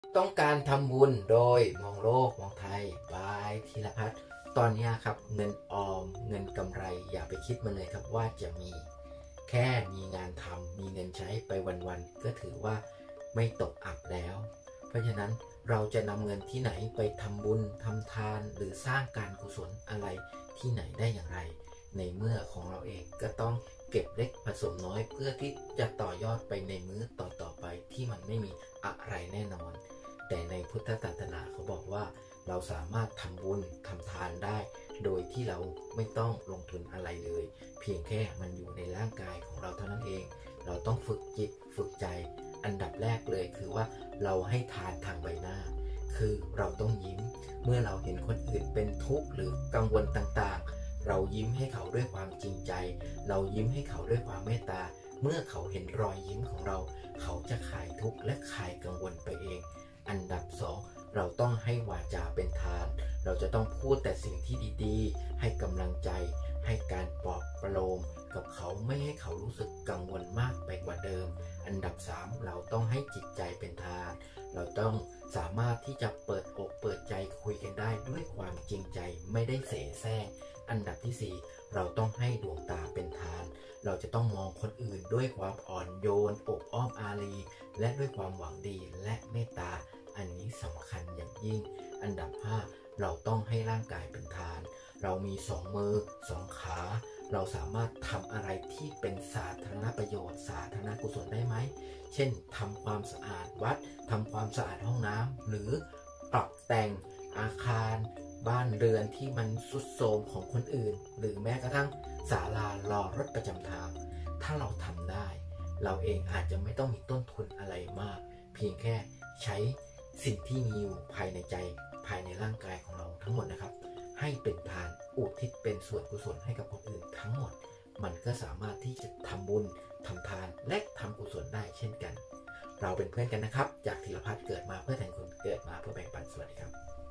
ต้องการทำบุญโดยมองโลกมองไทยบายธีรพัฒน์ตอนนี้ครับเงินออมเงินกำไรอย่าไปคิดมันเลยครับว่าจะมีแค่มีงานทำมีเงินใช้ไปวันๆก็ถือว่าไม่ตกอับแล้วเพราะฉะนั้นเราจะนำเงินที่ไหนไปทำบุญทำทานหรือสร้างการกุศลอะไรที่ไหนได้อย่างไรในเมื่อของเราเองก็ต้องเก็บเล็กผสมน้อยเพื่อที่จะต่อยอดไปในมื้อต่อไปที่มันไม่มีอะไรแน่นอนแต่ในพุทธศาสนาเขาบอกว่าเราสามารถทำบุญทำทานได้โดยที่เราไม่ต้องลงทุนอะไรเลยเพียงแค่มันอยู่ในร่างกายของเราเท่านั้นเองเราต้องฝึกจิตฝึกใจอันดับแรกเลยคือว่าเราให้ทานทางใบหน้าคือเราต้องยิ้มเมื่อเราเห็นคนอื่นเป็นทุกข์หรือกังวลต่างๆเรายิ้มให้เขาด้วยความจริงใจเรายิ้มให้เขาด้วยความเมตตาเมื่อเขาเห็นรอยยิ้มของเราเขาจะคลายทุกข์และคลายกังวลไปเองอันดับสองเราต้องให้วาจาเป็นทานเราจะต้องพูดแต่สิ่งที่ดีๆให้กำลังใจให้การปลอบประโลมกับเขาไม่ให้เขารู้สึกกังวลมากไปกว่าเดิมอันดับสามเราต้องให้จิตใจเป็นทานเราต้องสามารถที่จะเปิดอกเปิดใจคุยกันได้ด้วยความจริงใจไม่ได้เสแสร้งอันดับที่สี่เราต้องให้ดวงตาเป็นทานเราจะต้องมองคนอื่นด้วยความอ่อนโยนอกอ้อมอารีและด้วยความหวังดีและเมตตาอันนี้สำคัญอย่างยิ่งอันดับ5เราต้องให้ร่างกายเป็นทานเรามี2มือ2ขาเราสามารถทำอะไรที่เป็นสาธารณประโยชน์สาธารณกุศลได้ไหมเช่นทำความสะอาดวัดทำความสะอาดห้องน้ำหรือปรับแต่งอาคารบ้านเรือนที่มันทรุดโทรมของคนอื่นหรือแม้กระทั่งศาลารอรถประจำทางถ้าเราทำได้เราเองอาจจะไม่ต้องมีต้นทุนอะไรมากเพียงแค่ใช้สิ่งที่มีอยู่ภายในใจภายในร่างกายของเราทั้งหมดนะครับให้เป็นทานอุทิศเป็นส่วนกุศลให้กับคนอื่นทั้งหมดมันก็สามารถที่จะทำบุญทำทานและทำกุศลได้เช่นกันเราเป็นเพื่อนกันนะครับจากธีรพัฒน์เกิดมาเพื่อแทนคุณเกิดมาเพื่อแบ่งปันสวัสดีครับ